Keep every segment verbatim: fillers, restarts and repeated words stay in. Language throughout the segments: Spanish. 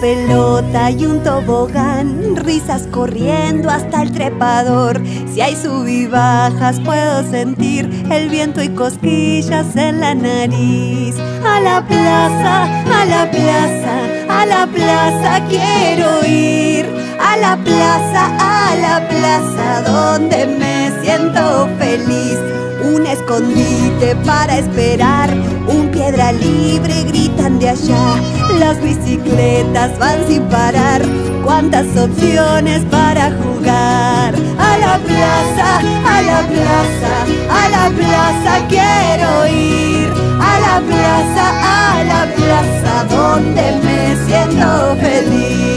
pelota y un tobogán, risas corriendo hasta el trepador. Si hay sub y bajas puedo sentir el viento y cosquillas en la nariz. A la plaza, a la plaza, a la plaza quiero ir. A la plaza, a la plaza donde me siento feliz. Un escondite para esperar, un piedra libre gritan de allá. Las bicicletas van sin parar, cuántas opciones para jugar. A la plaza, a la plaza, a la plaza quiero ir. A la plaza, a la plaza donde me siento feliz.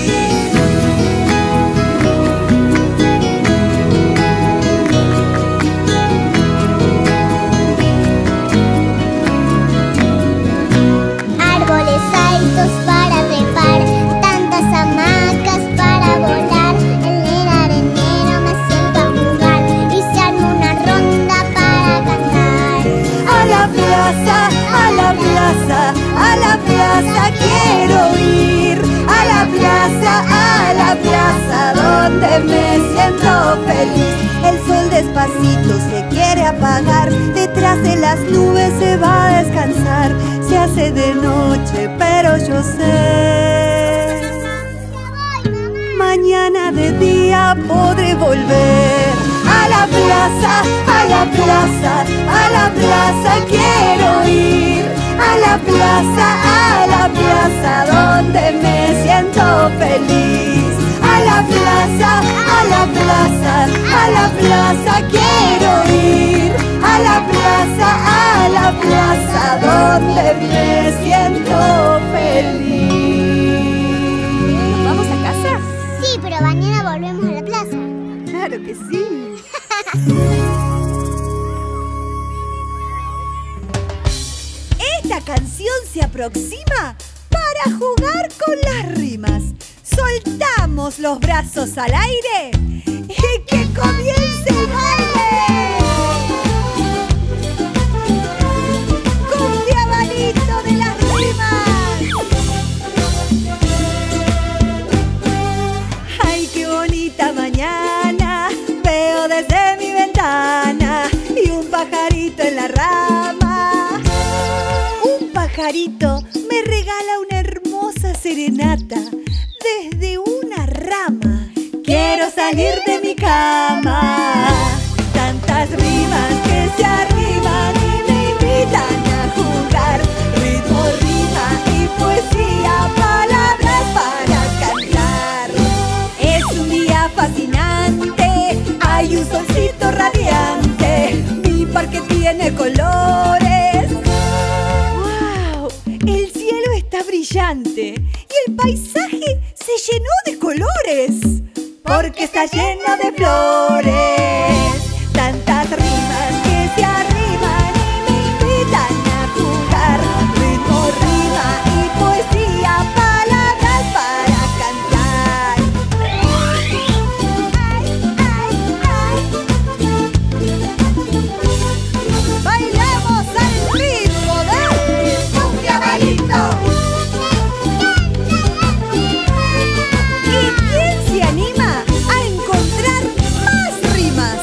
Para trepar, tantas hamacas para volar. En el arenero me siento a jugar y se arma una ronda para cantar. A la plaza, a la plaza, a la plaza quiero ir. A la plaza, a la plaza donde me siento feliz. El sol despacito se quiere apagar, detrás de las nubes se va a descansar. Se hace de noche, pero yo sé, mañana de día podré volver. A la plaza, a la plaza, a la plaza quiero ir. A la plaza, a la plaza donde me siento feliz. A la plaza, a la plaza, a la plaza quiero ir. A la plaza, a la plaza donde me siento feliz. ¿Vamos a casa? Sí, pero mañana volvemos a la plaza. Claro que sí. Esta canción se aproxima para jugar con las rimas. Soltamos los brazos al aire y que comience el baile. ¡Cumbia Vanito de las rimas! ¡Ay, qué bonita mañana! Veo desde mi ventana y un pajarito en la rama. Un pajarito me regala una hermosa serenata desde una rama. Quiero salir de mi cama. Tantas rimas que se arriman y me invitan a jugar. Ritmo, rima y poesía, palabras para cantar. Es un día fascinante, hay un solcito radiante. Mi parque tiene colores. ¡Wow! El cielo está brillante y el paisaje se llenó de colores, porque está lleno de flores. Tantas rimas que se arriman y me invitan a jugar. Ritmo, rima y poesía, palabras para cantar. Bailamos al ritmo del cumbia Vanito. ¿Y quién se anima a encontrar más rimas?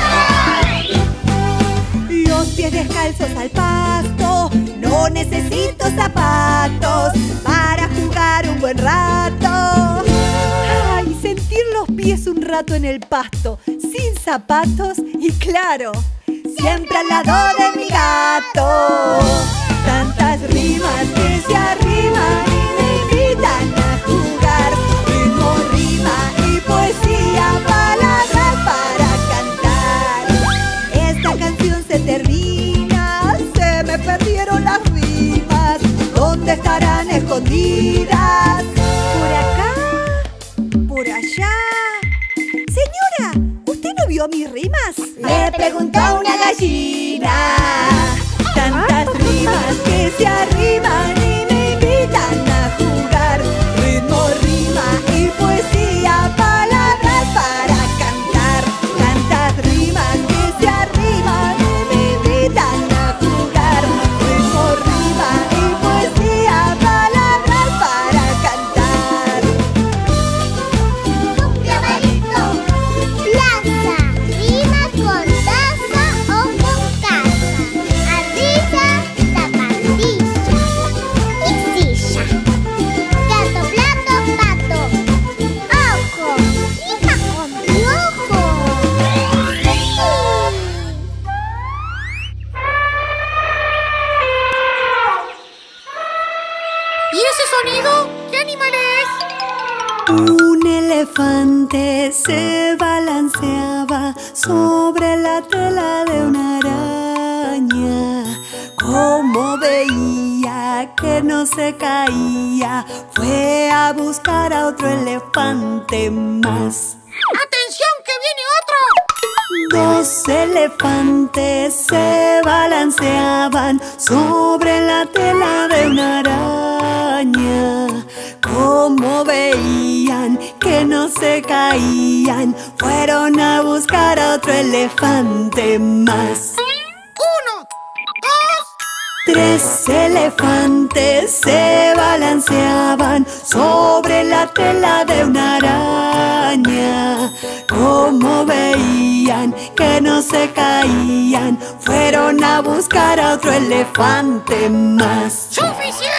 Los pies descalzos al pasto, no necesito zapatos para jugar un buen rato. Ay, sentir los pies un rato en el pasto, sin zapatos y claro, siempre al lado de mi gato. Tantas rimas que se arriman y me invitan a jugar. Ritmo, rima y poesía, palabras para cantar. Esta canción se termina, se me perdieron las rimas. ¿Dónde estarán escondidas? ¿Por acá? ¿Por allá? Señora, ¿usted no vio mis rimas? Le preguntó una gallina. Tantas rimas que se arriman y me invitan a jugar. Ritmo, rima y poesía, palabras para cantar. Tantas rimas que se arriman y me invitan a jugar. Ritmo, rima y poesía, palabras para cantar. elefante se balanceaba sobre la tela de una araña. Como veía que no se caía, fue a buscar a otro elefante más. ¡Atención, que viene otro! Dos elefantes se balanceaban sobre la tela de una araña. Como veían que no se caían, fueron a buscar a otro elefante más. ¡Uno! ¡Dos! Tres elefantes se balanceaban sobre la tela de una araña. Como veían que no se caían, fueron a buscar a otro elefante más. ¡Suficiente!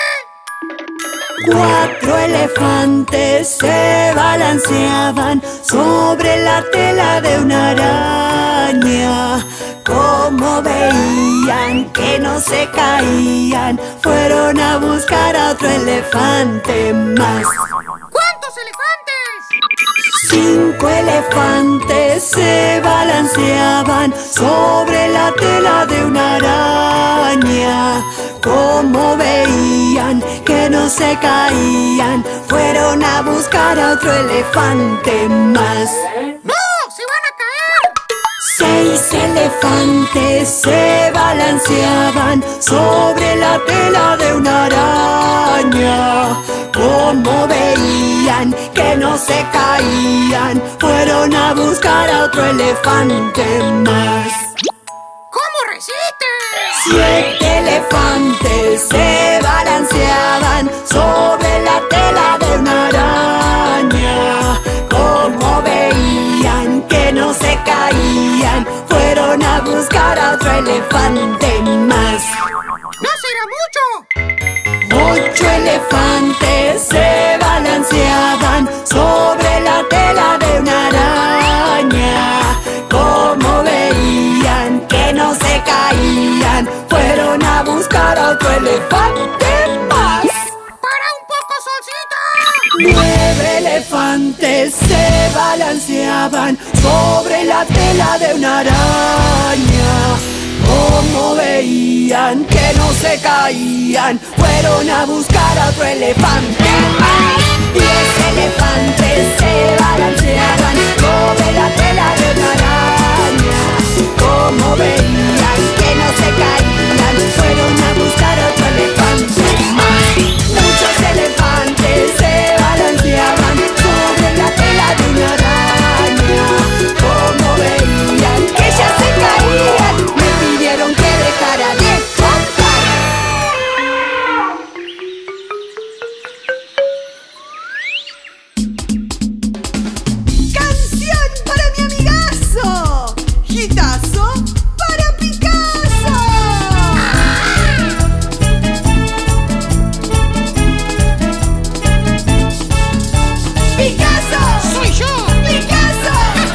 Cuatro elefantes se balanceaban sobre la tela de una araña. Como veían que no se caían, fueron a buscar a otro elefante más. ¿Cuántos elefantes? Cinco elefantes se balanceaban sobre la tela de una araña. Como veían que no se caían, fueron a buscar a otro elefante más. ¡No! ¡Se van a caer! Seis elefantes se balanceaban sobre la tela de una araña. Como veían que no se caían, fueron a buscar a otro elefante más. ¿Cómo resistes? Siete elefantes se balanceaban sobre la tela de una araña. Como veían que no se caían, fueron a buscar a otro elefante más. ¡No será mucho! Ocho elefantes se balanceaban sobre la tela de una araña. Como veían que no se caían, fueron a buscar a otro elefante más. ¡Para un poco, Solcita! Nueve elefantes se balanceaban sobre la tela de una araña. Como veían que no se caían, fueron a buscar a otro elefante más. Diez elefantes se balanceaban sobre la tela de una araña. Como veían que no se caían, fueron a buscar a otro elefante más. Muchos elefantes se balanceaban sobre la tela de una araña. Como veían que ya se caían, me pidieron que dejara de contar. ¡Canción para mi amigazo! ¡Hitazo para Picasso! ¡Picasso! ¡Soy yo! ¡Picasso!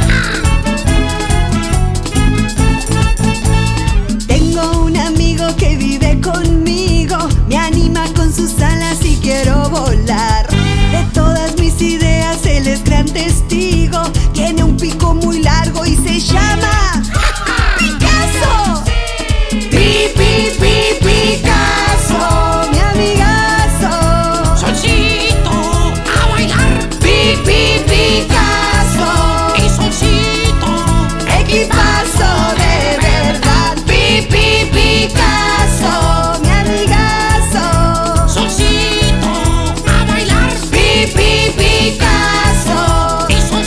Tengo un amigo que vive conmigo, me anima con sus alas y quiero volar. De todas mis ideas él es gran testigo, tiene un pico muy largo y se llama Picasso. Pi, pi, pi, Picasso, mi amigazo. ¡Solcito! ¡A bailar! Pi, pi, Picasso, ¡Y Solcito! equipazo de verdad. Pi, pi, Picasso, mi amigazo. ¡Solcito! ¡A bailar! Pi, pi, Picasso, ¡Y Solcito!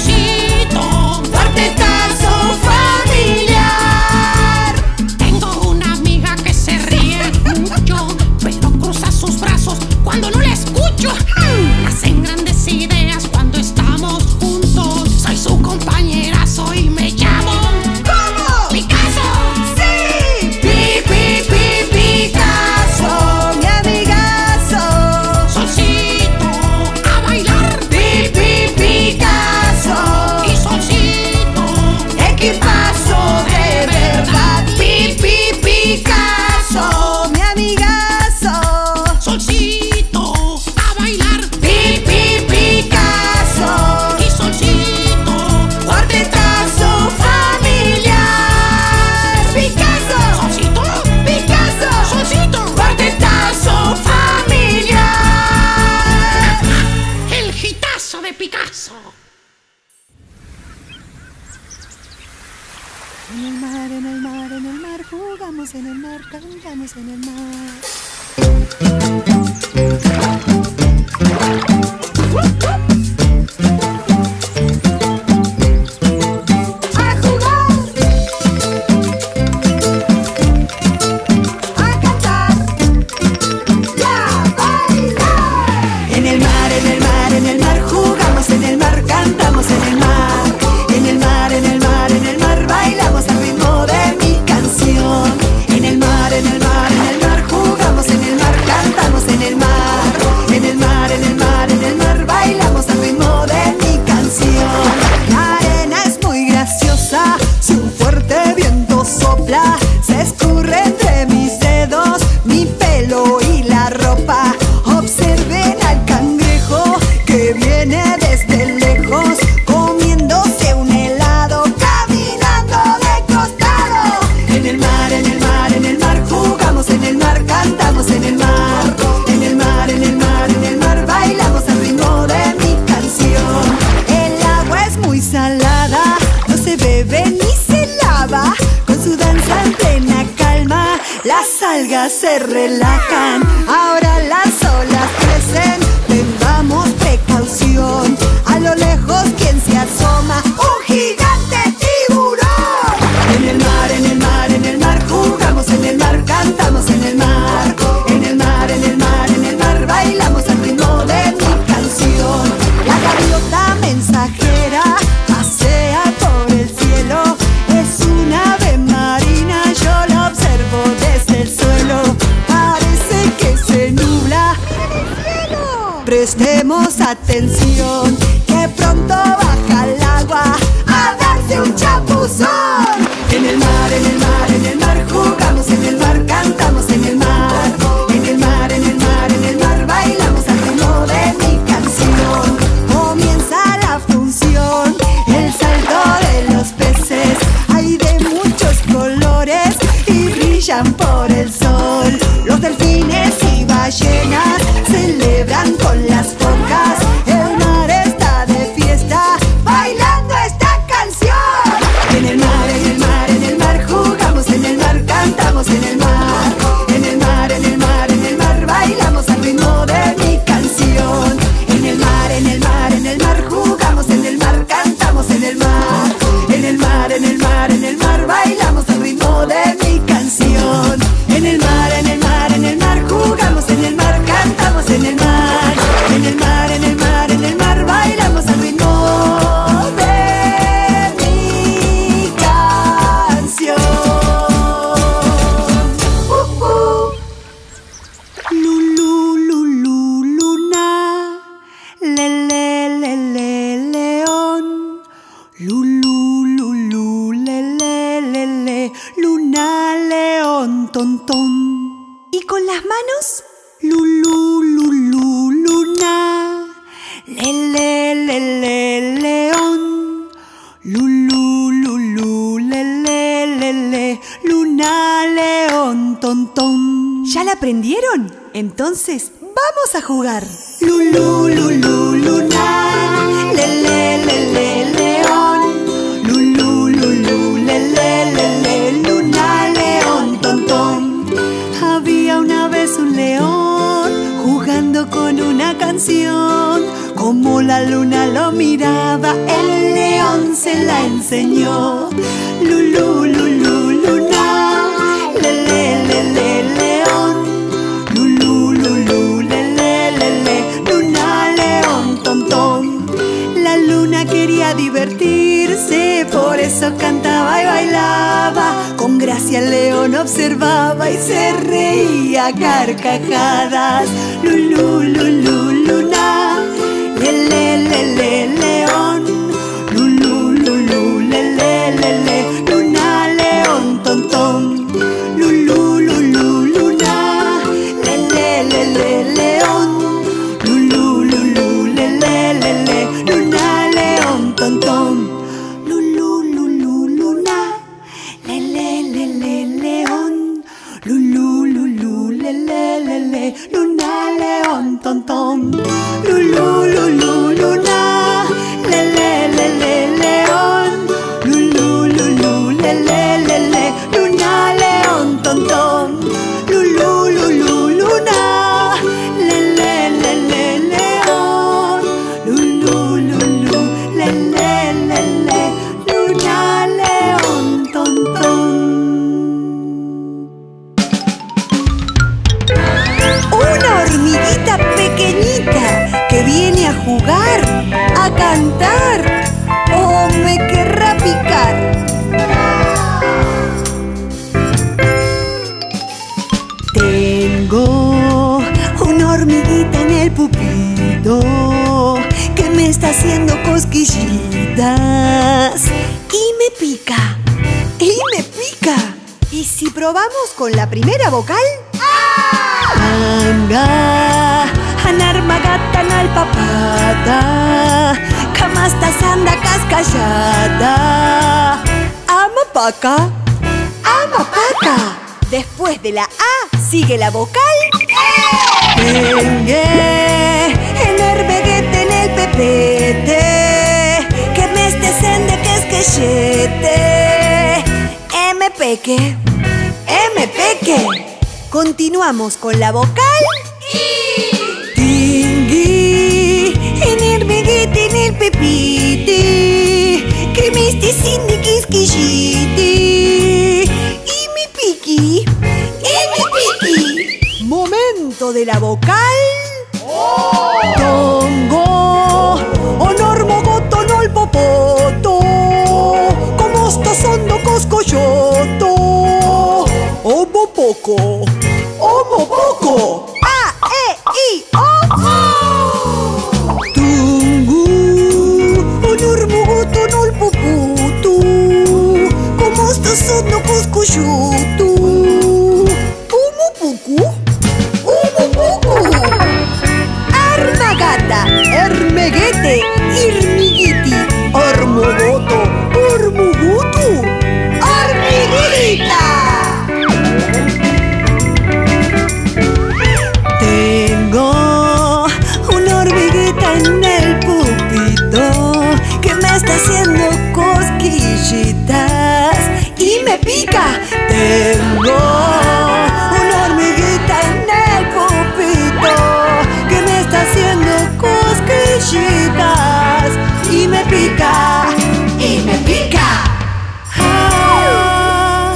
Picasso. En el mar, en el mar, en el mar, jugamos en el mar, cantamos en el mar. A jugar, a cantar y a bailar. En el mar, en el mar, en el mar, jugamos en el mar, cantamos en el mar. En el mar, en el mar, en el mar, bailamos al ritmo de mi canción. En el mar, en el mar, en el mar, jugamos en el mar, cantamos en el mar. En el mar, en el mar, en el mar, bailamos al ritmo de mi canción. La arena es muy graciosa, si un fuerte viento sopla, se escurre entre mis dedos, mi pelo y la ropa. Observen al cangrejo que viene desde lejos, comiéndose un helado, caminando de costado. En el mar, en el mar, en el mar, jugamos en el mar, cantamos en el mar. En el mar, en el mar, en el mar, bailamos al ritmo de mi canción. El agua es muy salada, no se bebe ni se lava, con su danza en plena calma, las algas se relajan. Ahora las olas crecen, tengamos precaución. A lo lejos, ¿quién se asoma? ¡Un gigante tiburón! En el mar, en el mar, en el mar, jugamos en el mar, cantamos en el mar. En el mar, en el mar, en el mar, bailamos al ritmo de mi canción. La gaviota mensajera pasea por el cielo, es una ave marina, yo la observo desde el suelo. Parece que se nubla en el cielo. Prestemos atención, que pronto baja el agua a darse un chapuzón. En el mar, en el mar, en el mar, jugamos en el mar, cantamos en el mar. En el mar, en el mar, en el mar, bailamos al ritmo de mi canción. Comienza la función, el salto de los peces, hay de muchos colores y brillan por el sol. Los delfines y ballenas celebran con las focas, el mar está de fiesta, bailando esta canción. En el mar, en el mar, en el mar, jugamos en el mar, cantamos en el mar. En el mar, en el mar, en el mar, bailamos al ritmo de mi canción. En el mar, en el mar, en el mar, jugamos en el mar, cantamos en el mar. En el mar, en el mar, en el mar, bailamos al ritmo de mi canción. En el mar, en el mar, en el mar, jugamos en el mar, cantamos en el mar. En el mar, en el mar, en el mar, bailamos al ritmo de mi canción. Uh, uh. Lulu, lulu, luna, le, le, le, le, león. Lulu, lulu, le, le, le, le, luna, león, tontón. Y con las manos, lulu, lulu, luna, le, le, le, le, león. Lulu, lulu, le, le, le, le, luna, león, tontón. ¿Ya la aprendieron? Entonces, vamos a jugar. Lulu, lulu, luna, le, le, le, le, león. Lulu, lulu, le, le, le, le, luna, león, tontón. Había una vez un león jugando con una canción. Como la luna lo miraba, el león se la enseñó. Lulu, lulu, luna, le, le, le, le, león. Lulu, lulu, le, le, le, le, luna, león, tontón. La luna quería divertirse, por eso cantaba y bailaba. Con gracia el león observaba y se reía a carcajadas. Lulu, lulu, luna, le, le, le, le, león. Lulu, lulu, le, le, le, le, luna, león, tontón. Lulu, lulu, luna, le, le, le, le, león. Lulu, lulu, le, le, le, le, luna, león, tontón. Lulu, lulu, luna, le, le, le, le, león. Lulu, lulu, le, le, le, le, luna, león, tontón. Lulu, lulu, luna. está haciendo cosquillitas y me pica, y me pica. ¿Y si probamos con la primera vocal? Anga, anarmagata nalpapata, kamasta sanda cascallada. Amapaca, amapaca. Después de la A sigue la vocal. Tengue, en el veguete, en el pepete, que me estesen de que es quechete. M peque, M peque. Continuamos con la vocal. Tingui, en el veguete, en el pepite, que me estesen de que es quechete. Y mi piqui, y mi piqui. Momento de la vocal. Oh. Tongo, honor mogoto nol popoto, como está sondo coscoyoto. Omo poco, omo poco. A, E, I, O. Tungu, honor mogoto nol popoto, como está sondo coscoyoto. Omo poco. Armagata, ermeguete, irmiguiti, ormogoto, ormugutu, hormiguita. Tengo una hormiguita en el pupito que me está haciendo cosquillitas y me pica. Tengo una hormiguita en el pupito que me está haciendo cosquillitas y me pica, y me pica. Ah.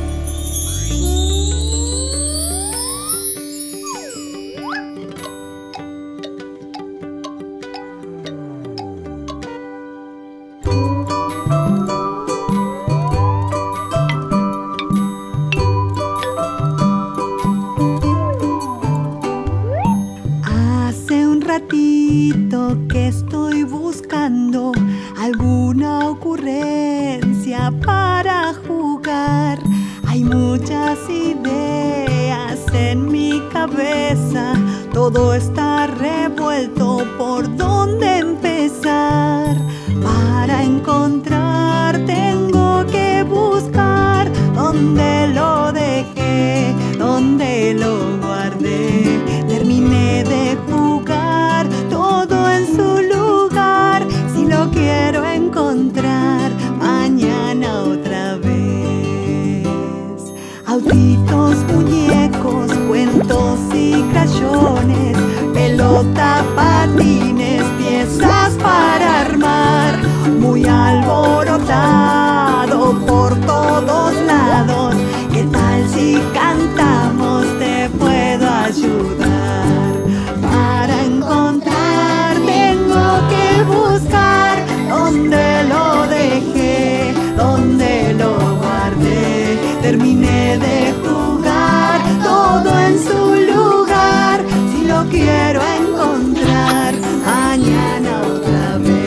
Que estoy buscando alguna ocurrencia para jugar. Hay muchas ideas en mi cabeza, todo está revuelto. ¿Por dónde empezar? Para encontrar tengo que buscar dónde lo dejé, dónde lo guardé. Terminé de jugar, todo en su lugar. Si lo quiero encontrar mañana otra vez. Autitos, muñecos, cuentos y crayones, pelota, patines, piezas para armar. Muy alborotado por todos lados. ¿Qué tal si cantamos? Te puedo ayudar. Para encontrar tengo que buscar dónde lo dejé, dónde lo guardé. Terminé de jugar, todo en su lugar. Si lo quiero encontrar mañana otra vez.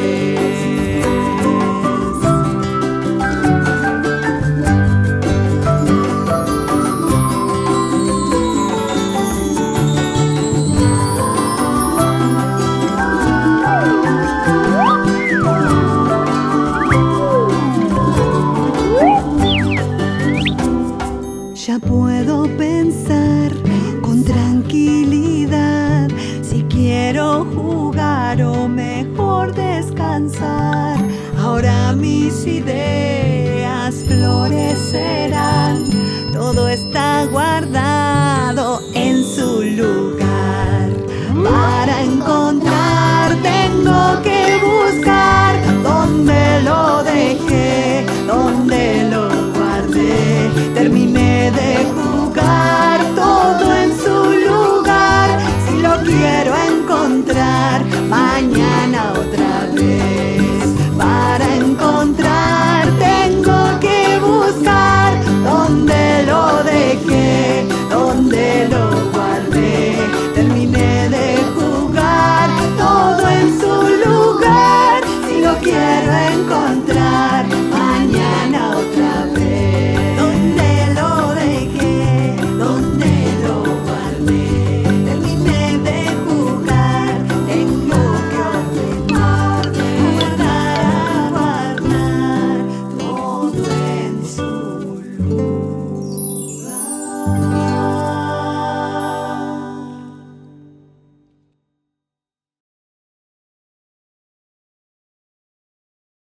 Ya puedo pensar con tranquilidad si quiero jugar o mejor descansar. Ahora mis ideas florecerán, todo está guardado en su lugar. Para encontrar tengo que buscar dónde lo dejé, dónde lo guardé. Terminé de jugar, todo en su lugar. Si lo quiero encontrar mañana otra vez. Para encontrarte quiero encontrar.